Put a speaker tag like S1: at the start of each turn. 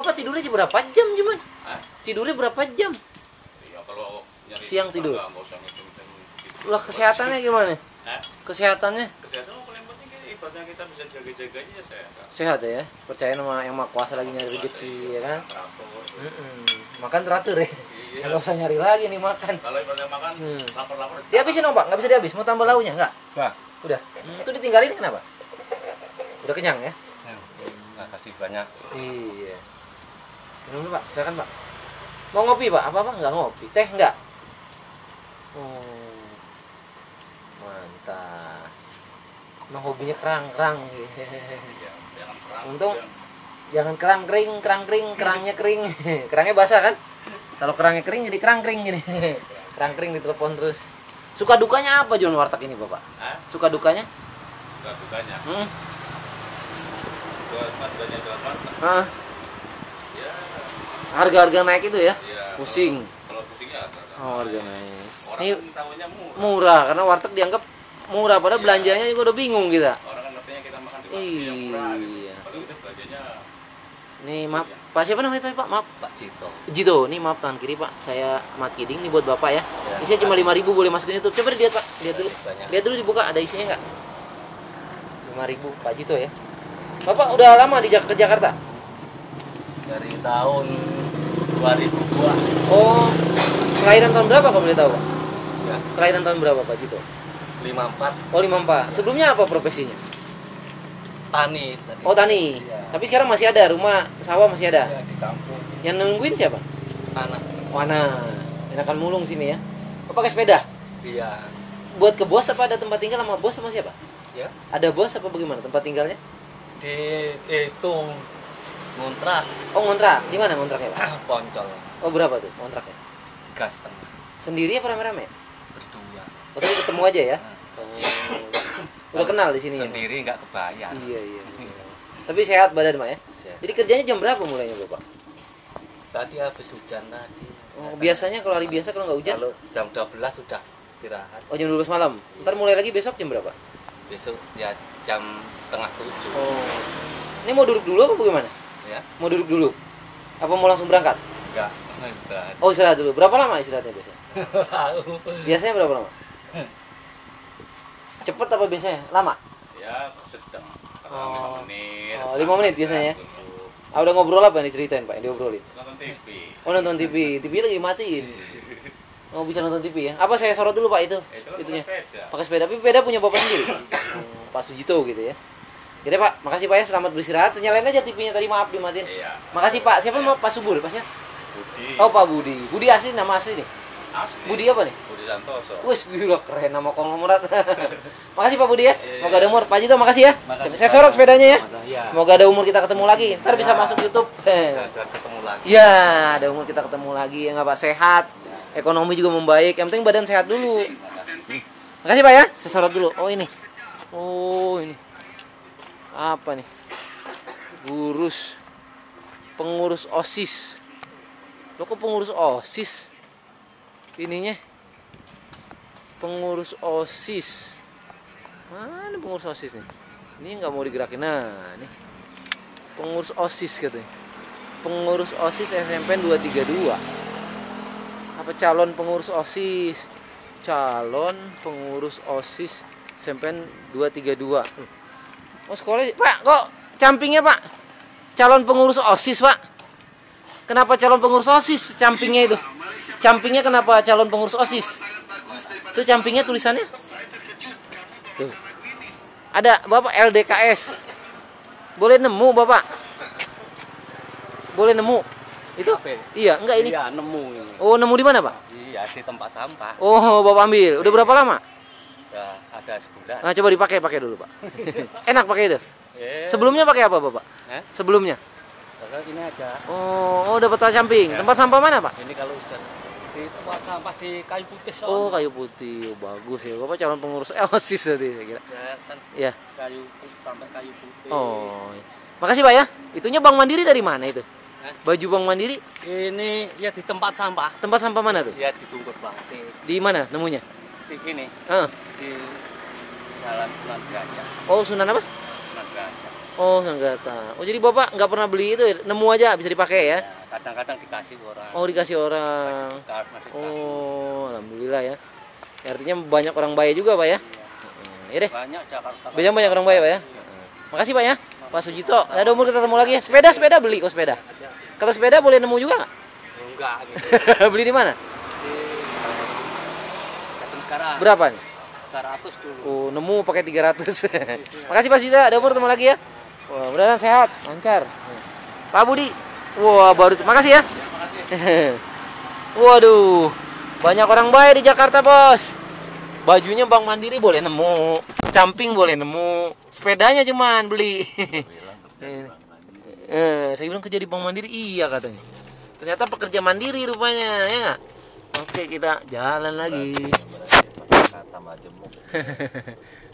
S1: Bapak tidurnya berapa jam cuman?
S2: Hah?
S1: Tidurnya berapa jam?
S2: Ya kalau nyari
S1: Siang tidur.
S2: nggak usah ngitung-ngitung gitu.
S1: Lah kesehatannya gimana?
S2: Hah?
S1: Kesehatannya
S2: Kesehatan paling penting kan ibaratnya kita bisa jaga-jaganya ya sehat.
S1: sehat ya? Percaya sama yang Maha Kuasa lagi nyari rezeki ya kan?
S2: Teratur.
S1: Makan teratur ya?
S2: Iya.
S1: Nggak usah nyari lagi nih makan.
S2: Kalau ibaratnya makan lapar-lapar.
S1: Dihabisin dong Pak? Nggak bisa dihabis? Mau tambah lauknya nggak?
S3: Nah,
S1: Udah? Itu ditinggalin kenapa? Udah kenyang ya?
S3: nggak kasih banyak.
S1: Iya. Minum dulu Pak, silakan Pak. Mau ngopi Pak? Apa Nggak ngopi? Teh nggak? Oh, mantap. Emang hobinya kerang-kerang.
S2: Ya, jangan perang.
S1: Untung jangan kerang kering, kerangnya kering. Kerangnya basah kan? Kalau kerangnya kering jadi kerang kering gini. Kerang kering ditelepon terus. Suka dukanya apa jualan warteg ini Bapak?
S2: Hah?
S1: Suka dukanya?
S2: Suka dukanya. Dukanya jual warteg.
S1: Ah,
S2: Ya,
S1: harga-harga naik itu ya?
S2: ya.
S1: Pusing.
S2: Kalau pusingnya ada.
S1: Oh, harga naik.
S2: Orang
S1: Ini
S2: kan tahunya murah.
S1: murah karena warteg dianggap murah padahal belanjanya juga udah bingung kita.
S2: Orang kan ngertinya kita makan di warteg yang murah. Gitu.
S1: Iya.
S2: Padahal kita belanjanya
S1: Nih maaf, Pak siapa namanya Pak? Maaf.
S3: Pak Cito.
S1: Jito, nih maaf tangan kiri Pak. Saya Ahmad Kiding nih buat Bapak ya.
S3: Ya.
S1: Isinya cuma 5.000 boleh masukin YouTube. Coba dilihat Pak, lihat dulu.
S3: Banyak.
S1: Lihat dulu dibuka ada isinya nggak? 5.000 Pak Jito ya. Bapak udah lama di ke Jakarta?
S3: Dari tahun 2002.
S1: Oh, kelahiran tahun berapa kalau boleh tahu Pak?
S3: Ya,
S1: Kelahiran tahun berapa Pak Jito?
S3: 54.
S1: Oh 54. Sebelumnya apa profesinya?
S3: Tani tadi.
S1: Oh tani.
S3: Iya.
S1: Tapi sekarang masih ada rumah sawah masih ada.
S3: Ya, di kampung.
S1: Yang nungguin siapa?
S3: Anak.
S1: Mana? Enakan mulung sini ya. Oh, pakai sepeda?
S3: Iya.
S1: Buat ke bos apa ada tempat tinggal sama bos sama siapa?
S3: Ya.
S1: Ada bos apa bagaimana tempat tinggalnya?
S3: Di itu ngontrak
S1: Oh ngontrak. Di mana ngontraknya Pak?
S3: Poncol
S1: Oh berapa tuh kontraknya?
S3: 3,5
S1: Sendiri apa rame-rame?
S3: berdua.
S1: Oh tadi ketemu aja ya? Oh, udah kenal di sini ya?
S3: Sendiri nggak kebayang.
S1: Iya iya. Tapi sehat badan Pak ya?
S3: Sehat.
S1: Jadi kerjanya jam berapa mulainya Bapak?
S3: Tadi habis hujan tadi.
S1: Oh, biasanya kalau hari biasa kalau nggak hujan?
S3: Kalau jam 12 sudah istirahat.
S1: Oh jam 12 malam. Ntar mulai lagi besok jam berapa?
S3: Besok ya jam tengah 7.
S1: Oh. Ini mau duduk dulu apa bagaimana?
S3: Ya.
S1: Mau duduk dulu? Apa mau langsung berangkat?
S3: Enggak. Enggak.
S1: Oh istirahat dulu. Berapa lama istirahatnya biasanya?
S3: Tahu.
S1: Biasanya berapa lama? Cepet apa biasanya? Lama?
S2: ya sedang.
S1: Oh.
S2: 5 menit.
S1: Oh, 5 menit biasanya ya?
S2: Tutup.
S1: Ah, udah ngobrol apa yang diceritain Pak? Yang diobrolin?
S2: Nonton TV.
S1: Oh nonton TV. TV lagi matiin. Oh bisa nonton TV ya? Apa saya sorot dulu Pak itu?
S2: Itu kan
S1: Itunya.
S2: sepeda.
S1: Pakai sepeda. Tapi sepeda punya Bapak sendiri? Pak Sujito gitu ya? Jadi Pak, makasih Pak ya. Selamat beristirahat. Nyalain aja TV-nya tadi, maaf dimatiin.
S2: Iya.
S1: Makasih Pak. Siapa mau Pak Subur? Pak siapa?
S2: Budi.
S1: Oh Pak Budi. Budi asli, nama asli nih.
S2: Asli.
S1: Budi apa nih?
S2: Budi Santoso.
S1: Wih, gila keren nama konglomerat. Makasih Pak Budi ya.
S2: Iya.
S1: Semoga ada umur. Pak Jito makasih ya.
S3: Makasih,
S1: Saya
S3: Pak.
S1: sorot sepedanya ya.
S3: Iya.
S1: Semoga ada umur kita ketemu lagi. Ntar bisa
S3: Ya.
S1: masuk YouTube.
S3: Dan ketemu lagi.
S1: Iya, ada umur kita ketemu lagi ya nggak Pak, sehat. Ekonomi juga membaik. Yang penting badan sehat dulu. Makasih Pak ya. Saya sorot dulu. Oh ini. Oh ini. Apa nih? Pengurus OSIS. Lo kok pengurus OSIS? Ininya. Pengurus OSIS. Mana pengurus OSIS nih? Ini nggak mau digerakin. Nah, nih. Pengurus OSIS katanya. Pengurus OSIS SMPN 232. Apa calon pengurus OSIS? Calon pengurus OSIS SMPN 232. Oh, sekolah. Pak, kok campingnya, Pak? Calon pengurus OSIS, Pak. Kenapa calon pengurus OSIS campingnya itu? Campingnya kenapa calon pengurus OSIS? Itu campingnya tulisannya? Tuh. Ada Bapak LDKS. Boleh nemu, Bapak? Boleh nemu? Itu?
S3: Apa?
S1: Iya, enggak ini.
S3: Iya, nemu ini.
S1: Oh, nemu di mana, Pak?
S3: Iya, di tempat sampah.
S1: Oh, Bapak ambil. Udah berapa lama?
S3: Udah ada sebulan.
S1: Nah, coba pakai dulu, Pak. Enak pakai itu.
S3: Eh,
S1: Sebelumnya pakai apa, Bapak?
S3: Hah?
S1: Sebelumnya.
S3: Soalnya ini aja.
S1: Oh, dapat camping.
S3: Ya.
S1: Tempat sampah mana, Pak?
S3: Ini kalau hujan di tempat sampah di kayu putih.
S1: Oh, kayu putih. Oh, bagus ya. Bapak calon pengurus OSIS tadi, saya kira.
S3: Ya, kan
S1: Iya.
S3: kayu putih sampai kayu putih.
S1: Oh. Iya. Makasih, Pak ya. Itunya Bank Mandiri dari mana itu?
S3: Hah?
S1: Baju Bank Mandiri
S3: Ini ya di tempat sampah.
S1: tempat sampah mana tuh?
S3: Ya di bungkus plastik.
S1: Di mana nemunya?
S3: Di sini
S1: Ah.
S3: di Jalan Sunan Gajah.
S1: Oh, Sunan apa?
S3: Sunan Gajah.
S1: Oh, Sanggata. Oh, jadi Bapak nggak pernah beli itu, ya? Nemu aja bisa dipakai ya?
S3: Ya, kadang-kadang dikasih orang.
S1: Oh, dikasih orang.
S3: Masih
S1: Oh, alhamdulillah ya. Ya, artinya banyak orang baik juga, Pak ya? Ya deh.
S3: banyak Jakarta.
S1: Banyak orang baik, Pak ya? Makasih, Pak ya. Pak Sujito. Ada umur kita ketemu lagi ya. Sepeda beli kok sepeda. Kalau sepeda boleh nemu juga nggak?
S3: Enggak gitu.
S1: Beli di mana?
S3: Di Jatinegara.
S1: Berapa nih?
S3: 300 dulu.
S1: Oh, nemu pakai 300. Makasih Pak Sujito. Ada umur ketemu lagi ya. Wah, mudah-mudahan sehat, lancar. Pak Budi. Wah, baru. Makasih ya. Waduh. Banyak orang baik di Jakarta, Bos. Bajunya Bank Mandiri boleh nemu, camping boleh nemu, sepedanya cuman beli. Saya bilang kerja di Bank Mandiri, iya katanya. Ternyata pekerja mandiri rupanya, ya nggak? Oke, kita jalan lagi.
S2: Kata majemuk.